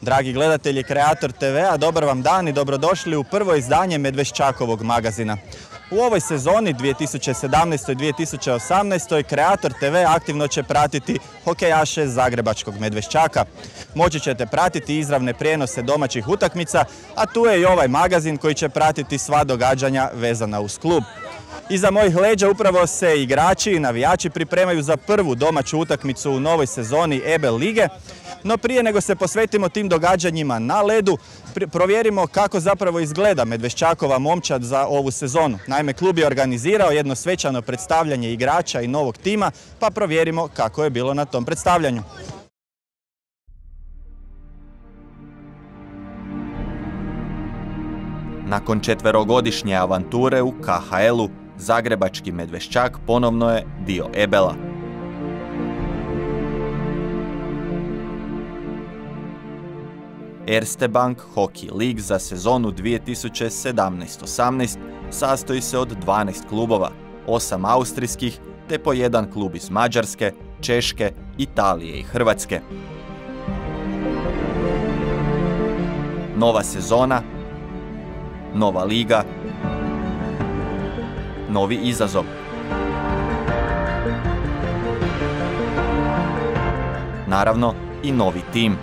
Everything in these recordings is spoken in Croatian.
Dragi gledatelji Kreator TV-a, dobar vam dan i dobrodošli u prvo izdanje Medveščakovog magazina. U ovoj sezoni 2017-2018 Kreator TV aktivno će pratiti hokejaše Zagrebačkog Medveščaka. Moći ćete pratiti izravne prijenose domaćih utakmica, a tu je i ovaj magazin koji će pratiti sva događanja vezana uz klub. Iza mojih leđa upravo se igrači i navijači pripremaju za prvu domaću utakmicu u novoj sezoni EBEL lige. No prije nego se posvetimo tim događanjima na ledu, provjerimo kako zapravo izgleda Medveščakova momčad za ovu sezonu. Naime, klub je organizirao jedno svečano predstavljanje igrača i novog tima, pa provjerimo kako je bilo na tom predstavljanju. Nakon četverogodišnje avanture u KHL-u, Zagrebački Medveščak ponovno je dio EBEL-a. Erste Bank Hockey League za sezonu 2017-18 sastoji se od 12 klubova, 8 austrijskih te po jedan klub iz Mađarske, Češke, Italije i Hrvatske. Nova sezona, nova liga, novi izazov. Naravno i novi tim.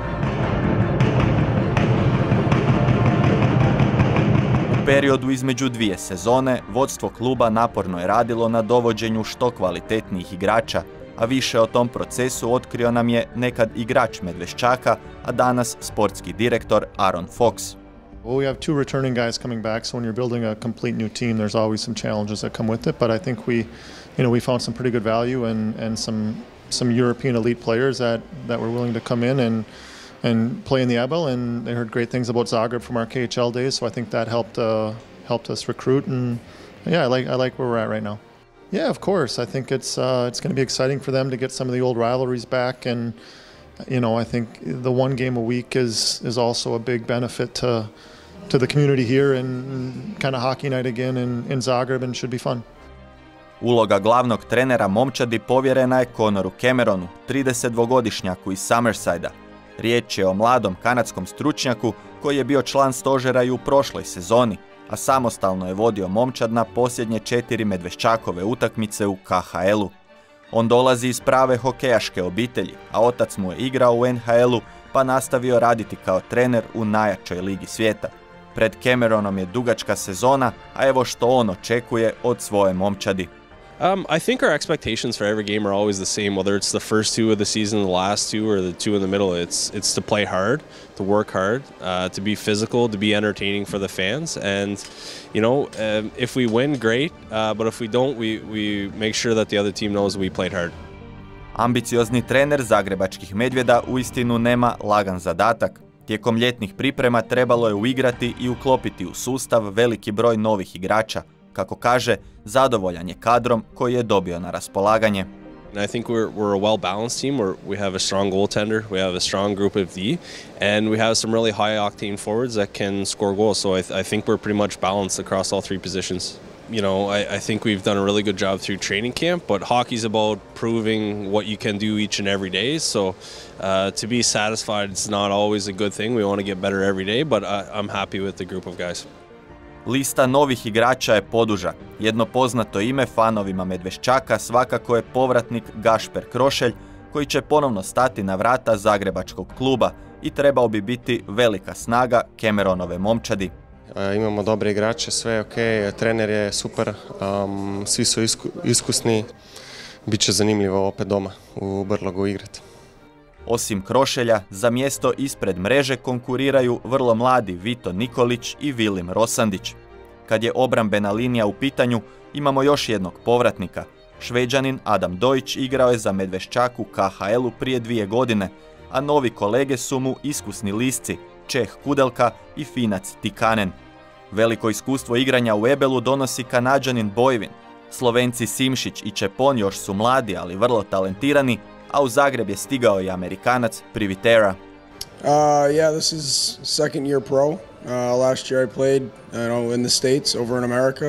U periodu između dvije sezone vodstvo kluba naporno je radilo na dovođenju što kvalitetnijih igrača, a više o tom procesu otkrio nam je nekad igrač Medveščaka, a danas sportski direktor Aaron Fox. Well, we have two returning guys coming back, so when you're building a complete new team, there's always some challenges that come with it. But I think we found some pretty good value and some European elite players that were willing to come in and play in the EBEL, and they heard great things about Zagreb from our KHL days. So I think that helped us recruit, and yeah, I like where we're at right now. Yeah, of course. I think it's going to be exciting for them to get some of the old rivalries back, and I think the one game a week is also a big benefit to the community here, and kind of hockey night again in Zagreb, and should be fun. Uloga glavnog trenera momčadi povjerena je Connoru Cameronu, 32-godišnjaku iz Summersida. Riječ je o mladom kanadskom stručnjaku koji je bio član stožera i u prošloj sezoni, a samostalno je vodio momčad na posljednje 4 Medveščakove utakmice u KHL-u. On dolazi iz prave hokejaške obitelji, a otac mu je igrao u NHL-u pa nastavio raditi kao trener u najjačoj ligi svijeta. Pred Cameronom je dugačka sezona, a evo što on očekuje od svoje momčadi. I think our expectations for every game are always the same, whether it's the first two of the season, the last two, or the two in the middle. It's to play hard, to work hard, to be physical, to be entertaining for the fans. And, if we win, great. But if we don't, we make sure that the other team knows we played hard. Ambiciozni trener Zagrebačkih Medvjeda uistinu nema lagan zadatak. Tijekom ljetnih priprema trebalo je uigrati i uklopiti u sustav veliki broj novih igrača. Kako kaže, zadovoljan je kadrom koji je dobio na raspolaganje. I think we're a well-balanced team where we have a strong goaltender, we have a strong group of D, and we have some really high-octane forwards that can score goals. So I think we're pretty much balanced across all three positions. I think we've done a really good job through training camp, but hockey's about proving what you can do each and every day. So to be satisfied, it's not always a good thing. We want to get better every day, but I'm happy with the group of guys. Lista novih igrača je poduža. Jedno poznato ime fanovima Medveščaka svakako je povratnik Gašper Krošelj, koji će ponovno stati na vrata zagrebačkog kluba i trebao bi biti velika snaga Cameronove momčadi. Imamo dobre igrače, sve je ok, trener je super, svi su iskusni. Biće zanimljivo opet doma u Brlogu igrati. Osim Krošelja, za mjesto ispred mreže konkuriraju vrlo mladi Vito Nikolić i Vilim Rosandić. Kad je obrambena linija u pitanju, imamo još jednog povratnika. Šveđanin Adam Dojić igrao je za Medveščak u KHL-u prije 2 godine, a novi kolege su mu iskusni lisci Čeh Kudelka i Finac Tikanen. Veliko iskustvo igranja u EBEL-u donosi Kanađanin Bojvin. Slovenci Simšić i Čepon još su mladi, ali vrlo talentirani, a u Zagreb je stigao i Amerikanac Privitera. Yeah, this is second year pro. Last year I played, in the States, over in America.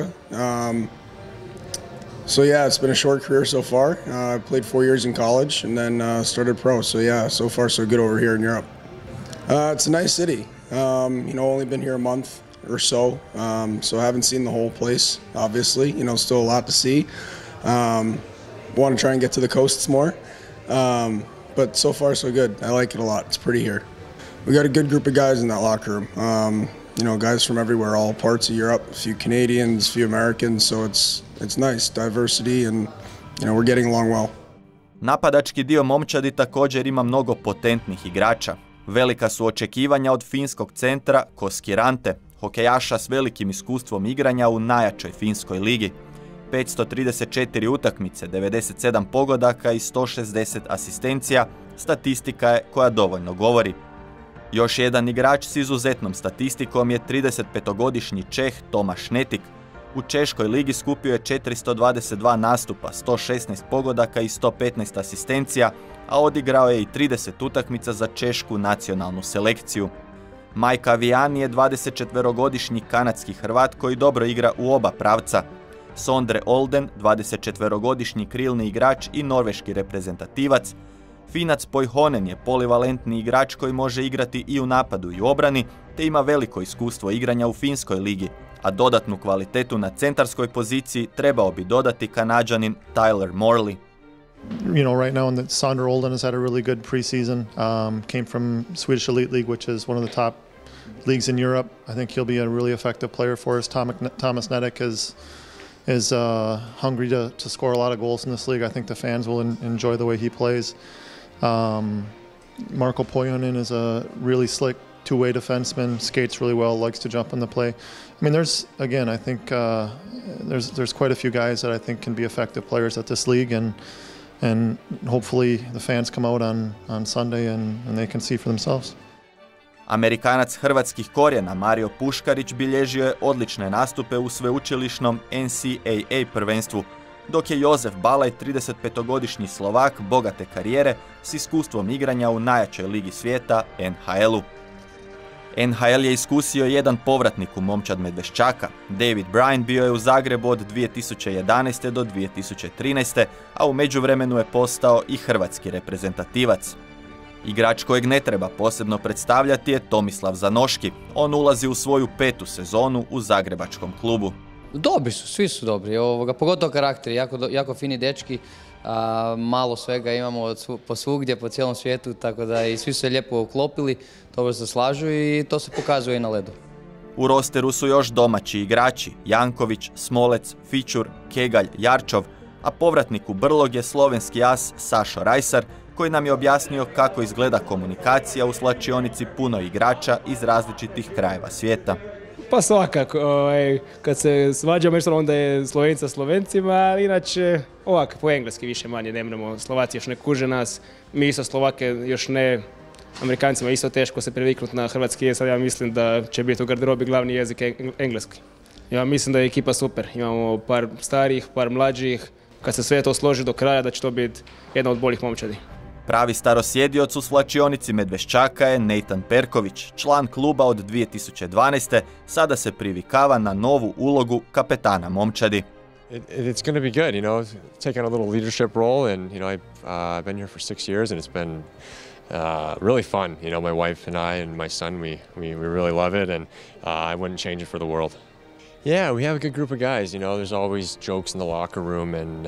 So yeah, it's been a short career so far. I played 4 years in college and then started pro. So yeah, so far so good over here in Europe. It's a nice city. Only been here a month or so, so I haven't seen the whole place, obviously. Still a lot to see. Want to try and get to the coasts more. But so far so good. I like it a lot. It's pretty here. We got a good group of guys in that locker room. Guys from everywhere, all parts of Europe, a few Canadians, a few Americans, so it's nice, diversity, and we're getting along well. Napadački dio momčadi također ima mnogo potentnih igrača. Velika su očekivanja od finskog centra Koskirante, hokejaša s velikim iskustvom igranja u najjačoj finskoj ligi. 534 utakmice, 97 pogodaka i 160 asistencija, statistika je koja dovoljno govori. Još jedan igrač s izuzetnom statistikom je 35-godišnji Čeh Tomaš Netik. U Češkoj ligi skupio je 422 nastupa, 116 pogodaka i 115 asistencija, a odigrao je i 30 utakmica za češku nacionalnu selekciju. Mike Aviani je 24-godišnji kanadski Hrvat koji dobro igra u oba pravca. Sondre Olden, 24-godišnji krilni igrač i norveški reprezentativac. Finac Poihonen je polivalentni igrač koji može igrati i u napadu i u obrani, te ima veliko iskustvo igranja u finskoj ligi, a dodatnu kvalitetu na centarskoj poziciji trebao bi dodati Kanađanin Tyler Morley. Right now Sondre Olden has had a really good preseason. Came from Swedish Elite League, which is one of the top leagues in Europe. I think he'll be a really effective player for us. Thomas Netic is hungry to score a lot of goals in this league. I think the fans will enjoy the way he plays. Marko Poihonen is a really slick two-way defenseman, skates really well, likes to jump in the play. There's quite a few guys that I think can be effective players at this league, and hopefully the fans come out on Sunday and they can see for themselves. Amerikanac hrvatskih korijena Mario Puškarić bilježio je odlične nastupe u sveučilišnom NCAA prvenstvu, dok je Jozef Balaj, 35-godišnji Slovak bogate karijere s iskustvom igranja u najjačoj ligi svijeta, NHL-u. NHL je iskusio jedan povratnik u momčad Medveščaka. David Bryan bio je u Zagrebu od 2011. do 2013. a u međuvremenu je postao i hrvatski reprezentativac. Igrač kojeg ne treba posebno predstavljati je Tomislav Zanoški. On ulazi u svoju 5. sezonu u zagrebačkom klubu. Dobri su, svi su dobri, pogotovo karakteri, jako fini dečki, malo svega imamo posvugdje, po cijelom svijetu, tako da i svi su se lijepo uklopili, dobro se slažu i to se pokazuje i na ledu. U rosteru su još domaći igrači, Janković, Smolec, Fičur, Kegalj, Jarčov, a povratnik u Brlog je slovenski as Sašo Rajsar, koji nam je objasnio kako izgleda komunikacija u slačionici puno igrača iz različitih krajeva svijeta. Pa svakako, kad se svađamo onda je Slovenica Slovencima, ali inače ovako po engleski više manje nemamo, Slovaci još ne kuže nas, mi isto Slovake još ne, Amerikancima isto teško se priviknuti na hrvatski jezik, sad ja mislim da će biti u garderobi glavni jezik engleski. Ja mislim da je ekipa super, imamo par starijih, par mlađih, kad se sve to složi do kraja da će to biti jedna od boljih momčadi. Pravi starosjedioc u svlačionici Medveščaka je Nathan Perković, član kluba od 2012. Sada se privikava na novu ulogu kapetana momčadi. It's going to be good, taking a little leadership role, and I've been here for 6 years, and it's been really fun. My wife and I and my son, we really love it, and I wouldn't change it for the world. Yeah, we have a good group of guys. There's always jokes in the locker room, and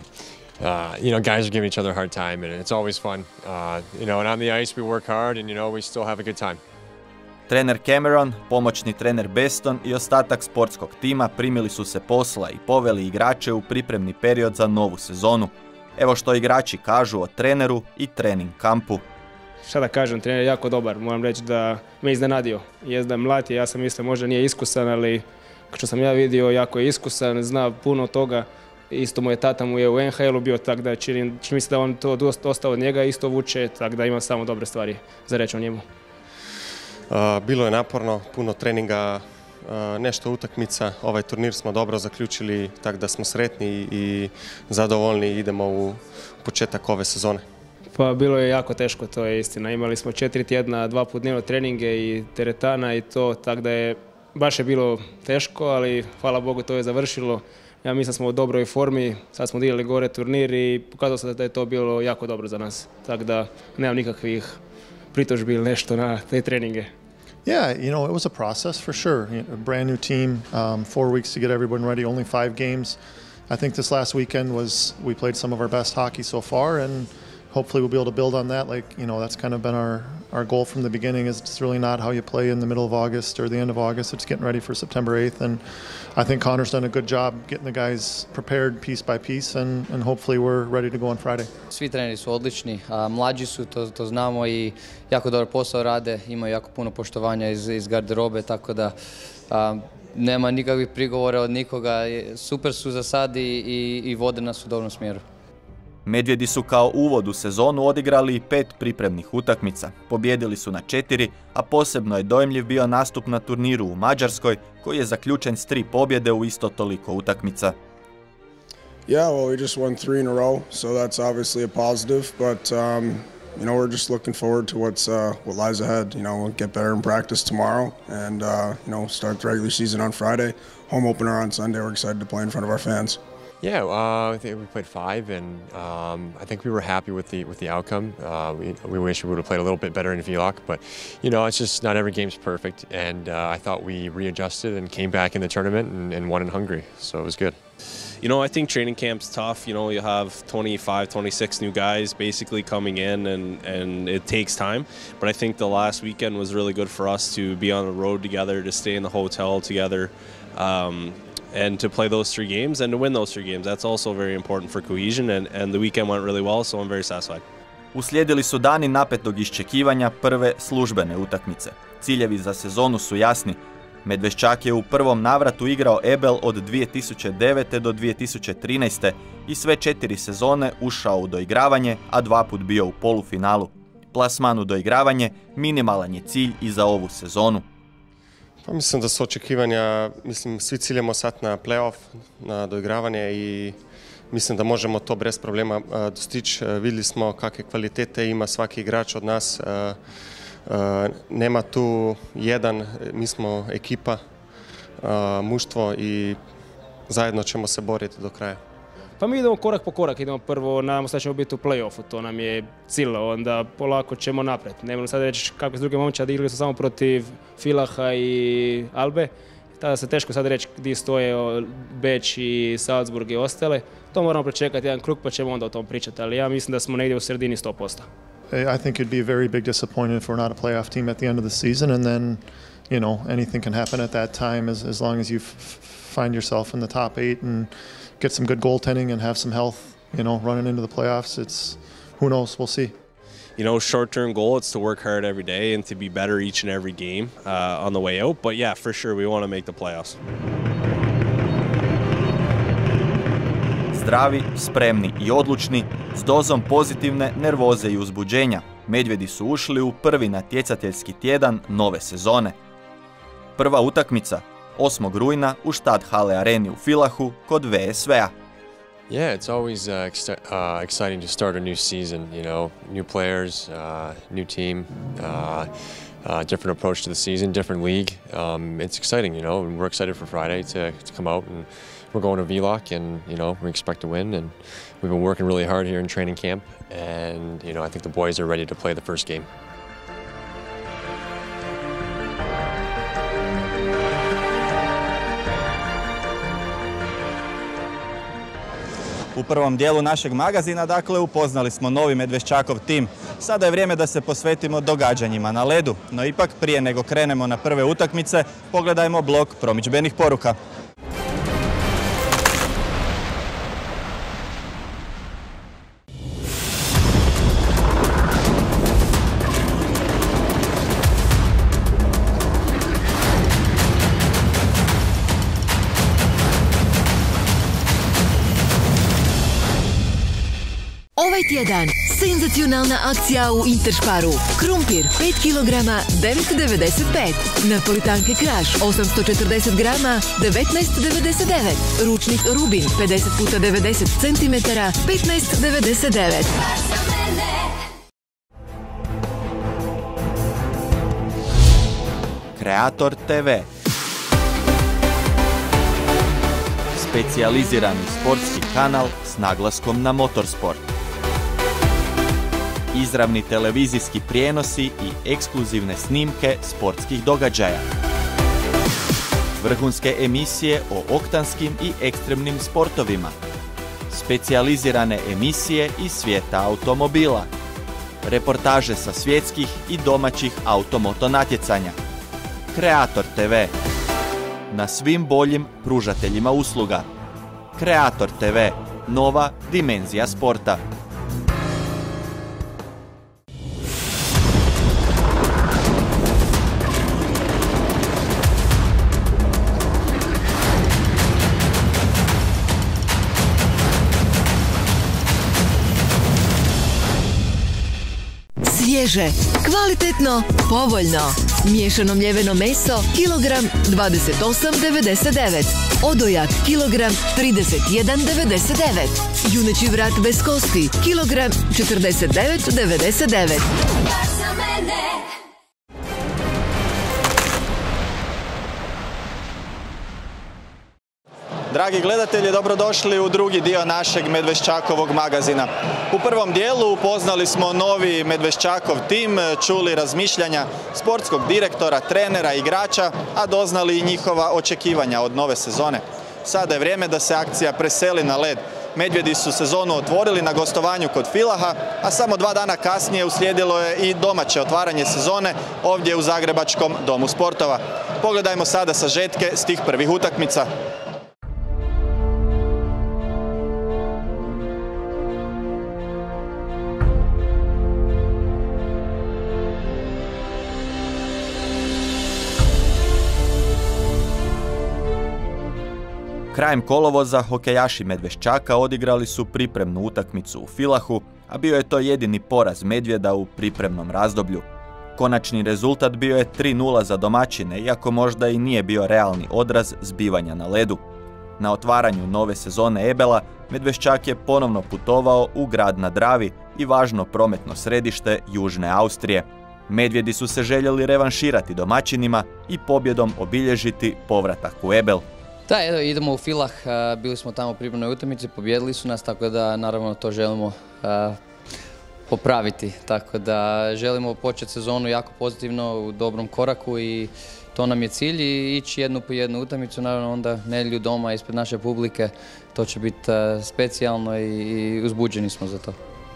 guys are giving each other a hard time, and it's always fun. And on the ice we work hard, and we still have a good time. Trener Cameron, pomoćni trener Beston i ostatak sportskog tima primili su se posla i poveli igrače u pripremni period za novu sezonu. Evo što igrači kažu o treneru i trening kampu. Šta da kažem, trener je jako dobar, moram reći da me iznenadio. Jest da je mlad, ja sam mislio možda nije iskusan, ali što sam ja vidio jako je iskusan, zna puno toga. Isto mu je tata mu je u NHL-u bio, tako da čini mi se da on to dosta od njega isto vuče, tako da ima samo dobre stvari za reći o njemu. Bilo je naporno, puno treninga, nešto utakmica. Ovaj turnir smo dobro zaključili, tako da smo sretni i zadovoljni i idemo u početak ove sezone. Pa bilo je jako teško, to je istina. Imali smo 4 tjedna, 2 put dnevno treninge i teretana i to, tako da je baš je bilo teško, ali hvala Bogu to je završilo. Ja mislim da smo u dobroj formi, sad smo odigrali gore turnir i pokazalo se da je to bilo jako dobro za nas. Tako da nemam nikakvih pritužbi ili nešto na te treninge? Yeah, you know, it was a process for sure. A brand new team, 4 weeks to get everyone ready, only 5 games. I think this last weekend we played some of our best hockey so far, and hopefully we'll be able to build on that. Like, you know, that's kind of been our goal from the beginning, is it's really not how you play in the middle of August or the end of August. It's getting ready for September 8th. And I think Connor's done a good job getting the guys prepared piece by piece, and hopefully we're ready to go on Friday. Svi treneri su odlični, mlađi su, to znamo, i jako dobar posao rade, imaju jako puno poštovanja iz garderobe, tako da nema nikakvih prigovora od nikoga. Super su za sad i vode nas u dobrom smjeru. Medvjedi su kao uvod u sezonu odigrali 5 pripremnih utakmica. Pobijedili su na 4, a posebno je dojmljiv bio nastup na turniru u Mađarskoj, koji je zaključen s 3 pobjede u isto toliko utakmica. Yeah, well, we just won 3 in a row, so that's obviously a positive, but you know, we're just looking forward to what lies ahead. You know, we'll get better in practice tomorrow, and you know, start the regular season on Friday. Home opener on Sunday. We're excited to play in front of our fans. Yeah, I think we played 5, and I think we were happy with the outcome. We wish we would have played a little bit better in Villach, but you know, it's just not every game's perfect. And I thought we readjusted and came back in the tournament and won in Hungary, so it was good. You know, I think training camp's tough. You know, you have 25, 26 new guys basically coming in, and it takes time. But I think the last weekend was really good for us to be on the road together, to stay in the hotel together. And to play those 3 games and to win those 3 games. That's also very important for cohesion, and the weekend went really well, so I'm very satisfied. Uslijedili su dani napetog iščekivanja prve službene utakmice. Ciljevi za sezonu su jasni. Medveščak je u prvom navratu igrao EBEL od 2009. do 2013. i sve 4 sezone ušao u doigravanje, a 2 put bio u polufinalu. Plasman u doigravanje minimalan je cilj i za ovu sezonu. Pa mislim da su očekivanja, svi ciljamo sad na playoff, na doigravanje, i mislim da možemo to bez problema dostići. Vidjeli smo kakve kvalitete ima svaki igrač od nas. Nema tu jedan, mi smo ekipa, muštvo, i zajedno ćemo se boriti do kraja. Pa mi idemo korak po korak, idemo prvo, nadamo se da ćemo biti u play-offu, to nam je cilj, onda polako ćemo naprijed. Ne mogu sad reći kako s druge momčadi, igrali su samo protiv Villacha i Albe, tada se teško sad reći gdje stoje Beč i Salzburg i ostale. To moramo pričekati jedan krug, pa ćemo onda o tom pričati, ali ja mislim da smo negdje u sredini 100%. I think it'd be a very big disappointment if we're not a playoff team at the end of the season, and then, you know, anything can happen at that time as long as you find yourself in the top 8 and get some good goaltending and have some health, you know, running into the playoffs. It's, who knows, we'll see. You know, short-term goal, it's to work hard every day and to be better each and every game on the way out. But yeah, for sure, we want to make the playoffs. Zdravi, spremni i odlučni, s dozom pozitivne nervoze i uzbuđenja, Medvjedi su ušli u prvi natjecateljski tjedan nove sezone. Prva utakmica, 8. rujna u Stadthalle Areni u Villachu kod VSV-a. Yeah, it's always exciting to start a new season, you know, new players, new team, different approach to the season, different league. It's exciting, you know, and we're excited for Friday to come out, and we're going to Villach, and, you know, we expect to win, and we've been working really hard here in training camp, and, you know, I think the boys are ready to play the first game. U prvom dijelu našeg magazina, dakle, upoznali smo novi Medveščakov tim. Sada je vrijeme da se posvetimo događanjima na ledu, no ipak prije nego krenemo na prve utakmice, pogledajmo blok promidžbenih poruka. Ovaj tjedan senzacionalna akcija u Intersparu. Krumpir 5 kg 9,95. Napolitanke Kraš 840 grama 19,99. Ručnik Rubin 50 x 90 cm 15,99. Kreator TV. Specijalizirani sportski kanal s naglaskom na motorsport. izravni televizijski prijenosi i ekskluzivne snimke sportskih događaja, vrhunske emisije o oktanskim i ekstremnim sportovima, specijalizirane emisije iz svijeta automobila, reportaže sa svjetskih i domaćih automoto natjecanja. Kreator TV. Na svim boljim pružateljima usluga. Kreator TV. Nova dimenzija sporta. Svježe, kvalitetno, povoljno. Miješano mljeveno meso, kilogram 28,99. Odojak, kilogram 31,99. Juneći vrat bez kosti, kilogram 49,99. Dragi gledatelji, dobrodošli u drugi dio našeg Medveščakovog magazina. U prvom dijelu upoznali smo novi Medveščakov tim, čuli razmišljanja sportskog direktora, trenera, igrača, a doznali i njihova očekivanja od nove sezone. Sada je vrijeme da se akcija preseli na led. Medvjedi su sezonu otvorili na gostovanju kod Villacha, a samo 2 dana kasnije uslijedilo je i domaće otvaranje sezone ovdje u Zagrebačkom domu sportova. Pogledajmo sada sažetke s tih prvih utakmica. Krajem kolovoza hokejaši Medveščaka odigrali su pripremnu utakmicu u Villachu, a bio je to jedini poraz Medvjeda u pripremnom razdoblju. Konačni rezultat bio je 3:0 za domaćine, iako možda i nije bio realni odraz zbivanja na ledu. Na otvaranju nove sezone EBEL-a Medveščak je ponovno putovao u grad na Dravi i važno prometno središte Južne Austrije. Medvjedi su se željeli revanširati domaćinima i pobjedom obilježiti povratak u EBEL. Da, evo, idemo u Villach, bili smo tamo u pripremnoj utakmici, pobijedili su nas, tako da naravno to želimo popraviti. Tako da želimo početi sezonu jako pozitivno, u dobrom koraku i to nam je cilj i ići jednu po jednu utakmicu, naravno onda nedjelju doma ispred naše publike, to će biti specijalno i uzbuđeni smo za to.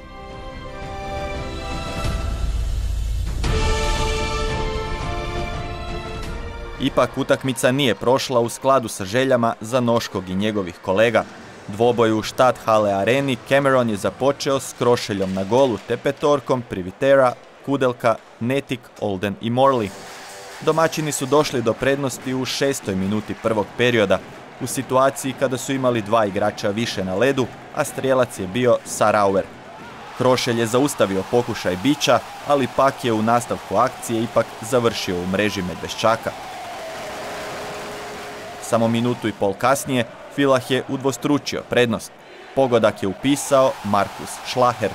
Ipak utakmica nije prošla u skladu sa željama Zanoškog i njegovih kolega. Dvoboj u Stadthalle Areni Cameron je započeo s Krošeljom na golu te petorkom Privitera, Kudelka, Netik, Olden i Morley. Domaćini su došli do prednosti u 6. minuti prvog perioda, u situaciji kada su imali 2 igrača više na ledu, a strijelac je bio Sarauer. Krošelj je zaustavio pokušaj bića, ali pak je u nastavku akcije ipak završio u mreži Medveščaka. Samo minutu i pol kasnije Villach je udvostručio prednost. Pogodak je upisao Markus Schlacher.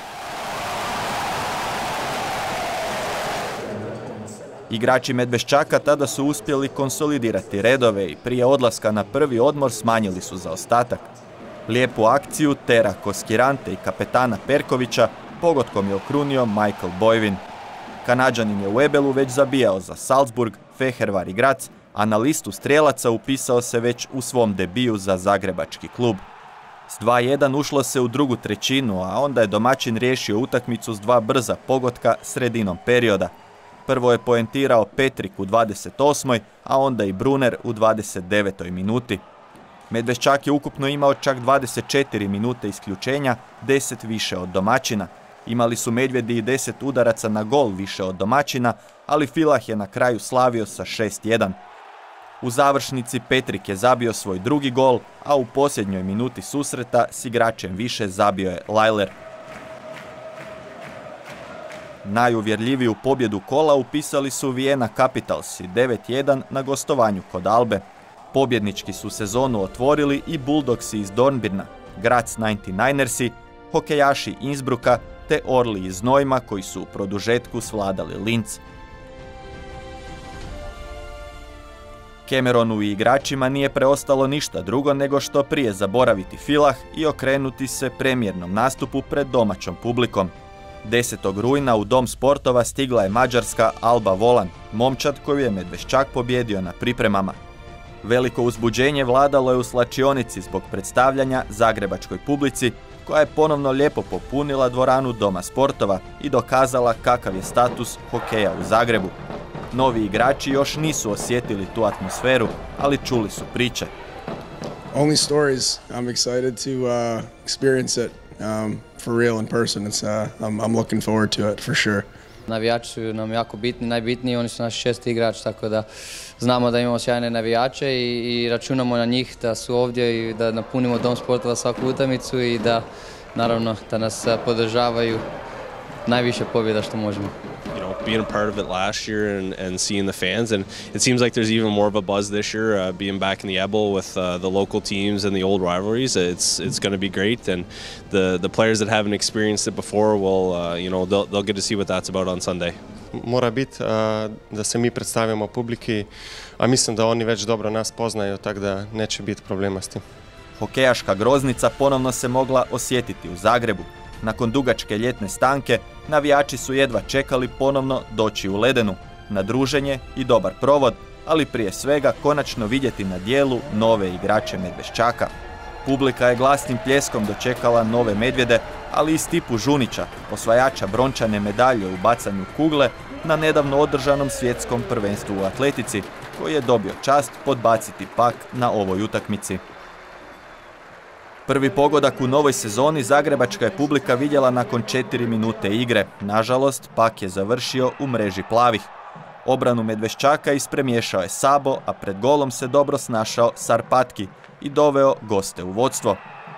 Igrači Medveščaka tada su uspjeli konsolidirati redove i prije odlaska na prvi odmor smanjili su zaostatak. Lijepu akciju Tera Koskirante i kapetana Perkovića pogodkom je okrunio Michael Boivin. Kanađanin je u EBEL-u već zabijao za Salzburg, Fehervar i Graz, a na listu strijelaca upisao se već u svom debiju za zagrebački klub. S 2:1 ušlo se u drugu trećinu, a onda je domaćin riješio utakmicu s 2 brza pogotka sredinom perioda. Prvo je poentirao Petrik u 28. a onda i Brunner u 29. minuti. Medveščak je ukupno imao čak 24 minute isključenja, 10 više od domaćina. Imali su Medvjedi i 10 udaraca na gol više od domaćina, ali Villach je na kraju slavio sa 6:1. U završnici Petrik je zabio svoj drugi gol, a u posljednjoj minuti susreta s igračem više zabio je Lailer. Najuvjerljiviju pobjedu kola upisali su Vienna Capitalsi 9:1 na gostovanju kod Albe. Pobjednički su sezonu otvorili i Bulldogsi iz Dornbirna, Graz 99ersi, hokejaši Innsbrucka te Orli iz Neuma koji su u produžetku svladali Linz. Cameronu i igračima nije preostalo ništa drugo nego što prije zaboraviti Villach i okrenuti se premijernom nastupu pred domaćom publikom. 10. rujna u Dom sportova stigla je mađarska Alba Volan, momčad koju je Medveščak pobjedio na pripremama. Veliko uzbuđenje vladalo je u slačionici zbog predstavljanja zagrebačkoj publici, koja je ponovno lijepo popunila dvoranu Doma sportova i dokazala kakav je status hokeja u Zagrebu. Novi igrači još nisu osjetili tu atmosferu, ali čuli su priče. Only stories. I'm excited to experience it for real in person. I'm looking forward to it for sure. Navijači su nam jako bitni, najbitniji, oni su naš 6. igrač, tako da znamo da imamo sjajne navijače i računamo na njih da su ovdje i da napunimo Dom sportova svaku utakmicu i da naravno da nas podržavaju najviše pobjeda što možemo. You know, being a part of it last year and seeing the fans, and it seems like there's even more of a buzz this year. Being back in the Ebel with the local teams and the old rivalries, it's going to be great. And the players that haven't experienced it before will, they'll get to see what that's about on Sunday. Mora biti da se mi predstavimo publiki, a mislim da oni već dobro nas poznaju, tako da neće biti problema s tim. Hokejaška groznica ponovno se mogla osjetiti u Zagrebu. Nakon dugačke ljetne stanke, navijači su jedva čekali ponovno doći u Ledenu, na druženje i dobar provod, ali prije svega konačno vidjeti na dijelu nove igrače Medveščaka. Publika je glasnim pljeskom dočekala nove medvjede, ali i Stipu Žunića, osvajača brončane medalje u bacanju kugle na nedavno održanom svjetskom prvenstvu u atletici, koji je dobio čast podbaciti pak na ovoj utakmici. Prvi pogodak u novoj sezoni zagrebačka je publika vidjela nakon 4 minute igre. Nažalost, pak je završio u mreži plavih. Obranu Medveščaka ispremiješao je Sabo, a pred golom se dobro snašao Sarpatki i doveo goste u vodstvo.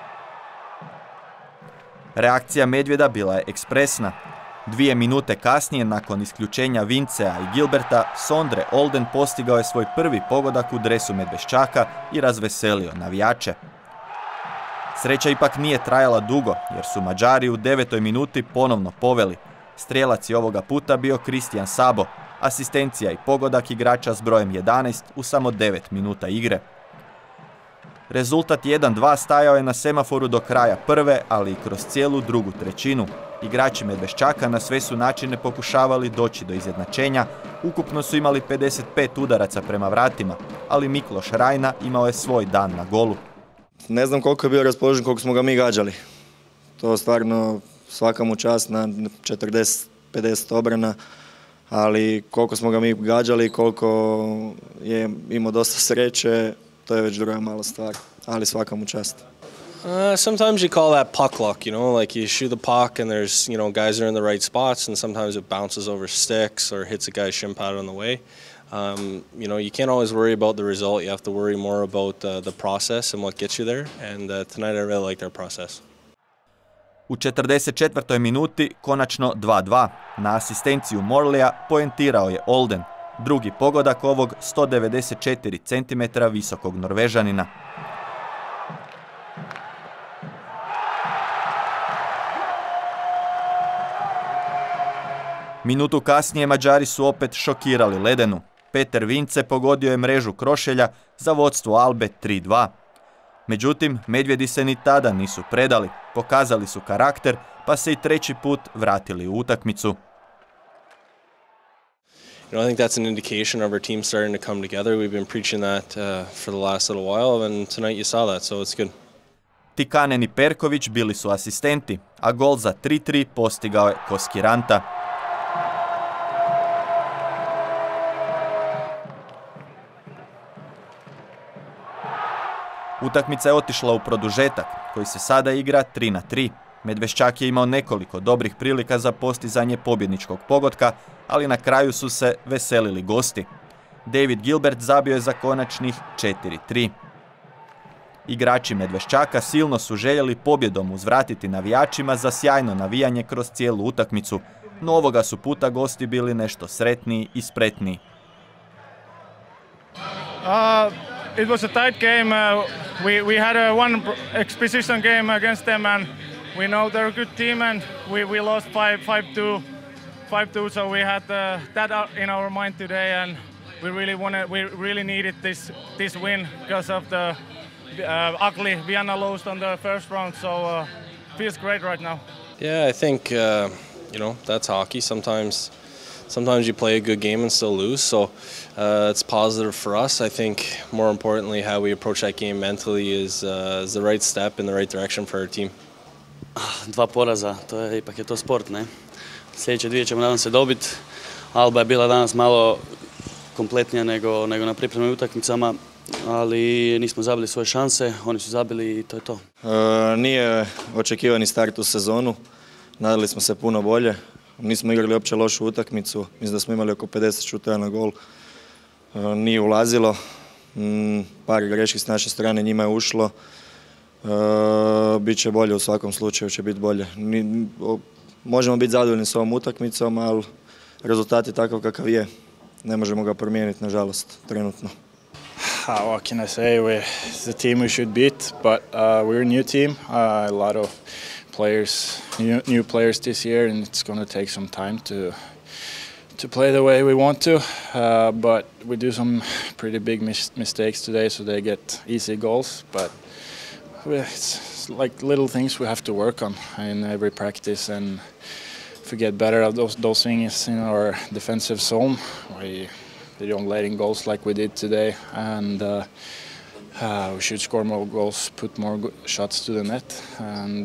Reakcija medvjeda bila je ekspresna. 2 minute kasnije, nakon isključenja Vincea i Gilberta, Sondre Olden postigao je svoj prvi pogodak u dresu Medveščaka i razveselio navijače. Sreća ipak nije trajala dugo, jer su Mađari u 9. minuti ponovno poveli. Strijelac je ovoga puta bio Kristijan Sabo, asistencija i pogodak igrača s brojem 11 u samo 9 minuta igre. Rezultat 1-2 stajao je na semaforu do kraja prve, ali i kroz cijelu drugu trećinu. Igrači Medveščaka na sve su načine pokušavali doći do izjednačenja, ukupno su imali 55 udaraca prema vratima, ali Mikloš Rajna imao je svoj dan na golu. Ne znam koliko je bio raspoložen, koliko smo ga mi gađali. To stvarno svaka mu čast na 40-50 obrana, ali koliko smo ga mi gađali, koliko je imao dosta sreće, to je već druga mala stvar, ali svaka mu čast. Sometimes you call that puck luck, like you shoot the puck and there's, guys are in the right spots, and sometimes it bounces over sticks or hits a guy's shin pad on the way. You can't always worry about the result. You have to worry more about the process and what gets you there. And tonight I really like their process. U 44. minuti konačno 2-2. Na asistenciju Morleya poentirao je Olden, drugi pogodak ovog 194 cm visokog Norvežanina. Minutu kasnije Mađari su opet šokirali Ledenu. Peter Vince pogodio je mrežu Krošelja za vodstvo Albe 3-2. Međutim, medvjedi se ni tada nisu predali, pokazali su karakter, pa se i treći put vratili u utakmicu. I think that's an indication of our team starting to come together. We've been preaching that for the last little while, and tonight you saw that, so it's good. Tikanen i Perković bili su asistenti, a gol za 3-3 postigao je Koskiranta. Utakmica je otišla u produžetak, koji se sada igra 3-3. Medveščak je imao nekoliko dobrih prilika za postizanje pobjedničkog pogotka, ali na kraju su se veselili gosti. David Gilbert zabio je za konačnih 4-3. Igrači Medveščaka silno su željeli pobjedom uzvratiti navijačima za sjajno navijanje kroz cijelu utakmicu, no ovoga su puta gosti bili nešto sretniji i spretniji. It was a tight game. We had one exhibition game against them, and we know they're a good team, and we lost 5-2, so we had that in our mind today, and we really needed this win because of the ugly Vienna loss on the first round, so feels great right now. Yeah, I think that's hockey. Sometimes you play a good game and still lose, so it's positive for us. I think more importantly how we approach that game mentally is the right step in the right direction for our team. 2 poraza, ipak je to sport, ne? Sljedeće 2 ćemo nadam se dobiti. Alba je bila danas malo kompletnija nego na pripremnim utakmicama, ali nismo zabili svoje šanse, oni su zabili i to je to. Nije očekivani start u sezonu, nadali smo se puno bolje. Nismo igrali uopće lošu utakmicu, mislim da smo imali oko 50 šuteva na gol. Nije ulazilo, par greški s naše strane njima je ušlo. Biće bolje u svakom slučaju, će biti bolje. Možemo biti zadovoljni s ovom utakmicom, ali rezultat je takav kakav je. Ne možemo ga promijeniti, nažalost, trenutno. What can I say? It's the team we should beat, but we're a new team. A lot of players, new players this year, and it's going to take some time to play the way we want to. But we do some pretty big mistakes today, so they get easy goals. But it's like little things we have to work on in every practice, and if we get better at those things in our defensive zone, we don't let in goals like we did today, and we should score more goals, put more shots to the net, and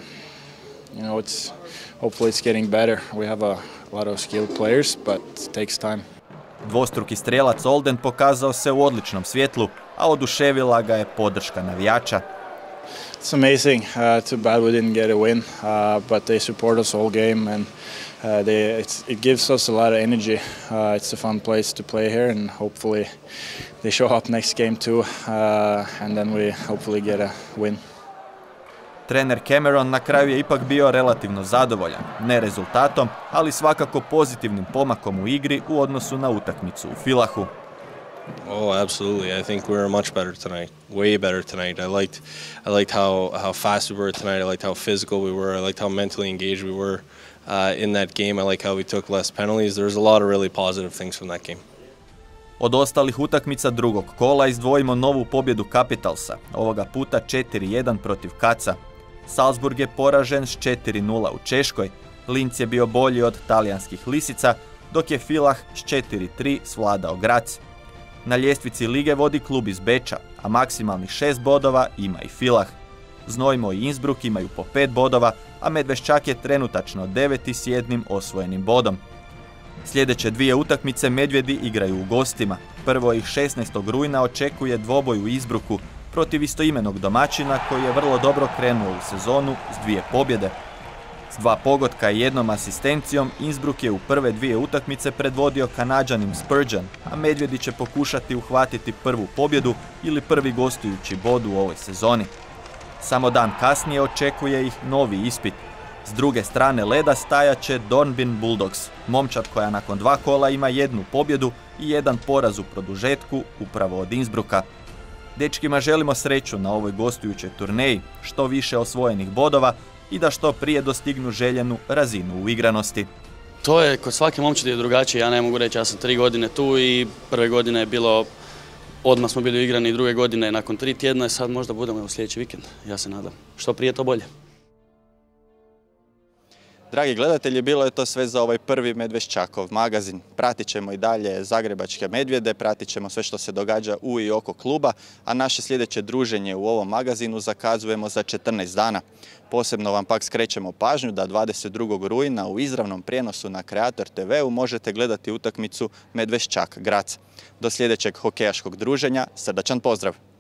hopefully it's getting better. We have a lot of skilled players, but it takes time. Dvostruki strijelac Olden pokazao se u odličnom svjetlu, a oduševila ga je podrška navijača. It's amazing. Too bad we didn't get a win, but they support us all game, and it gives us a lot of energy. It's a fun place to play here, and hopefully they show up next game too, and then we hopefully get a win. Trener Cameron na kraju je ipak bio relativno zadovoljan, ne rezultatom, ali svakako pozitivnim pomakom u igri u odnosu na utakmicu u Vilahu. Oh, absolutely. I think we were much better tonight. Way better tonight. I liked how fast we were tonight. I liked how physical we were. I liked how mentally engaged we were in that game. I like how we took less penalties. There was a lot of really positive things from that game. Od ostalih utakmica drugog kola izdvojimo novu pobjedu Capitalsa, ovoga puta 4-1 protiv Kaca. Salzburg je poražen s 4-0 u Češkoj, Linz je bio bolji od talijanskih Lisica, dok je Villach s 4-3 svladao Graz. Na ljestvici lige vodi klub iz Beča, a maksimalnih 6 bodova ima i Villach. Znojmo i Innsbruck imaju po 5 bodova, a Medveščak je trenutačno 9. s 1 osvojenim bodom. Sljedeće 2 utakmice Medvjedi igraju u gostima. Prvo ih 16. rujna očekuje dvoboj u Innsbrucku protiv istoimenog domaćina koji je vrlo dobro krenuo u sezonu s 2 pobjede. S 2 pogotka i 1 asistencijom Innsbruck je u prve 2 utakmice predvodio Kanađanin Spurgeon, a Medvjedi će pokušati uhvatiti prvu pobjedu ili prvi gostujući bod u ovoj sezoni. Samo dan kasnije očekuje ih novi ispit. S druge strane leda stajat će Dornbirn Bulldogs, momčad koja nakon 2 kola ima 1 pobjedu i 1 poraz u produžetku upravo od Innsbrucka. Dečkima želimo sreću na ovoj gostujućoj turneji, što više osvojenih bodova i da što prije dostignu željenu razinu uigranosti. To je kod svake momčadi drugačije, ja ne mogu reći, ja sam 3 godine tu i prve godine je bilo, odmah smo bili igrani, druge godine nakon 3 tjedna i sad možda budemo u sljedeći vikend, ja se nadam. Što prije to bolje. Dragi gledatelji, bilo je to sve za ovaj prvi Medveščakov magazin. Pratit ćemo i dalje zagrebačke Medvjede, pratit ćemo sve što se događa u i oko kluba, a naše sljedeće druženje u ovom magazinu zakazujemo za 14 dana. Posebno vam pak skrećemo pažnju da 22. rujna u izravnom prijenosu na Kreator TV-u možete gledati utakmicu Medveščak Graz. Do sljedećeg hokejaškog druženja, srdačan pozdrav!